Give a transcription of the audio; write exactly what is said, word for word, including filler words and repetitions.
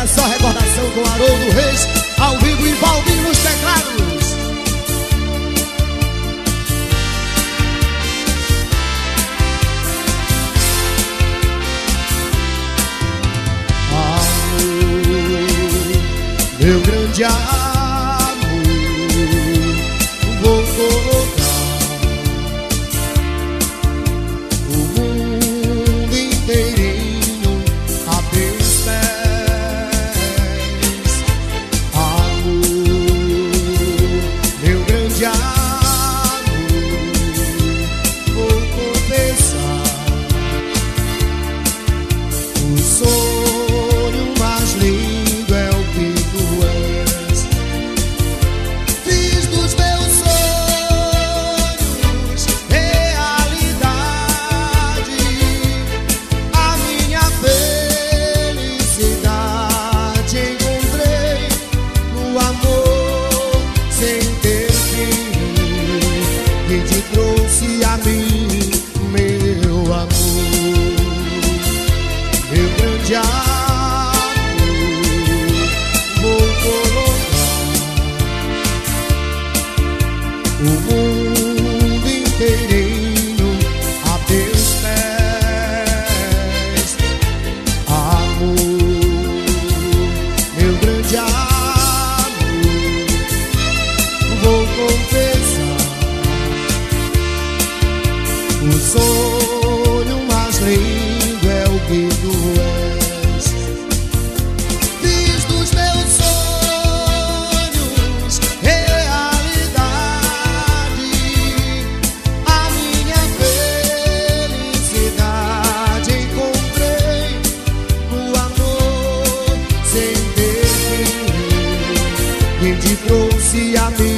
só recordação com Haroldo Reis, ao vivo e Valdir nos teclados. Amor, meu grande amor, vou colocar o mundo inteirinho a teus pés. Amor, meu grande amor, vou confessar o sonho mais lindo é o que tu és. Fiz dos meus sonhos realidade, a minha felicidade encontrei no amor sem ter fim, que te trouxe a mim, meu amor, meu grande amor, vou colocar o mundo inteirinho a teus pés. Amor, meu grande amor, vou confessar o sonho mais lindo é o que tu és. Fiz dos meus sonhos realidade, a minha felicidade encontrei no amor sem ter fim, que te trouxe a mim,